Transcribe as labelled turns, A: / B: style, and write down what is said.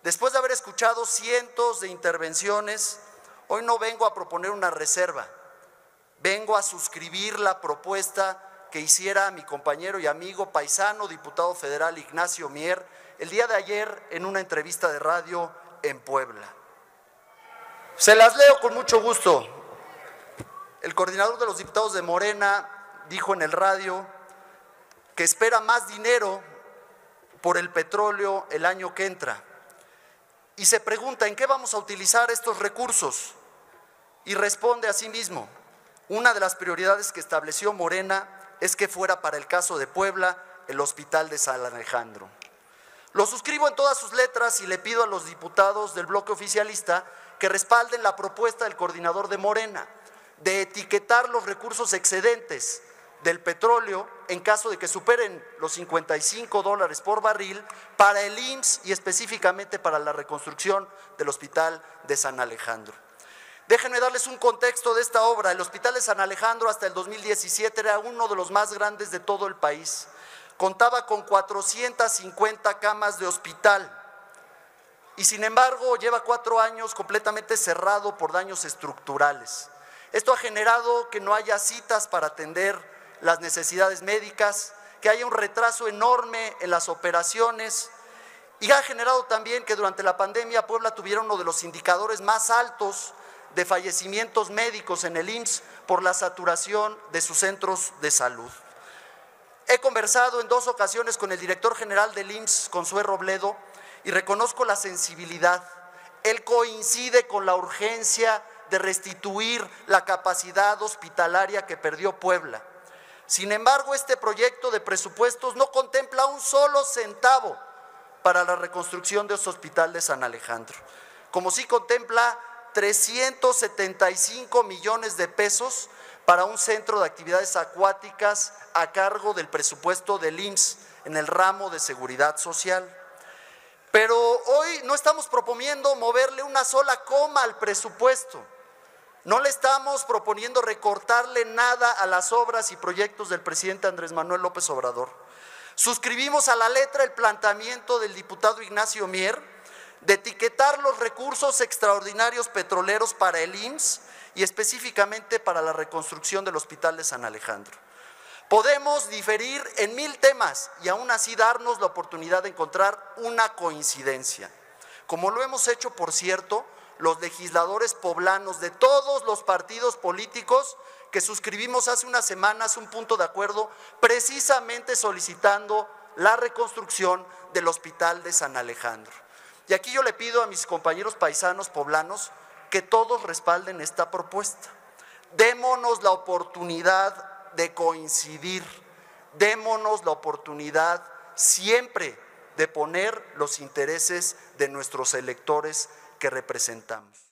A: Después de haber escuchado cientos de intervenciones, hoy no vengo a proponer una reserva, vengo a suscribir la propuesta que hiciera mi compañero y amigo paisano, diputado federal Ignacio Mier, el día de ayer en una entrevista de radio en Puebla. Se las leo con mucho gusto. El coordinador de los diputados de Morena dijo en el radio que espera más dinero por el petróleo el año que entra. Y se pregunta, ¿en qué vamos a utilizar estos recursos? Y responde a sí mismo, una de las prioridades que estableció Morena es que fuera para el caso de Puebla el Hospital de San Alejandro. Lo suscribo en todas sus letras y le pido a los diputados del bloque oficialista que respalden la propuesta del coordinador de Morena de etiquetar los recursos excedentes del petróleo en caso de que superen los $55 por barril para el IMSS y específicamente para la reconstrucción del Hospital de San Alejandro. Déjenme darles un contexto de esta obra. El Hospital de San Alejandro hasta el 2017 era uno de los más grandes de todo el país. Contaba con 450 camas de hospital y sin embargo lleva 4 años completamente cerrado por daños estructurales. Esto ha generado que no haya citas para atender las necesidades médicas, que haya un retraso enorme en las operaciones y ha generado también que durante la pandemia Puebla tuviera uno de los indicadores más altos de fallecimientos médicos en el IMSS por la saturación de sus centros de salud. He conversado en 2 ocasiones con el director general del IMSS, Consué Robledo, y reconozco la sensibilidad. Él coincide con la urgencia de restituir la capacidad hospitalaria que perdió Puebla. Sin embargo, este proyecto de presupuestos no contempla un solo centavo para la reconstrucción de este Hospital de San Alejandro, como sí contempla 375 millones de pesos para un centro de actividades acuáticas a cargo del presupuesto del IMSS en el ramo de seguridad social. Pero hoy no estamos proponiendo moverle una sola coma al presupuesto. No le estamos proponiendo recortarle nada a las obras y proyectos del presidente Andrés Manuel López Obrador. Suscribimos a la letra el planteamiento del diputado Ignacio Mier de etiquetar los recursos extraordinarios petroleros para el IMSS y específicamente para la reconstrucción del Hospital de San Alejandro. Podemos diferir en 1000 temas y aún así darnos la oportunidad de encontrar una coincidencia, como lo hemos hecho, por cierto, los legisladores poblanos de todos los partidos políticos que suscribimos hace unas semanas un punto de acuerdo precisamente solicitando la reconstrucción del Hospital de San Alejandro. Y aquí yo le pido a mis compañeros paisanos poblanos que todos respalden esta propuesta. Démonos la oportunidad de coincidir, démonos la oportunidad siempre de poner los intereses de nuestros electores que representamos.